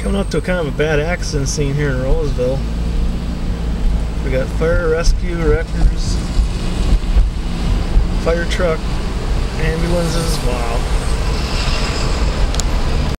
Coming up to kind of a bad accident scene here in Roseville. We got fire, rescue, wreckers, fire truck, ambulances. Wow.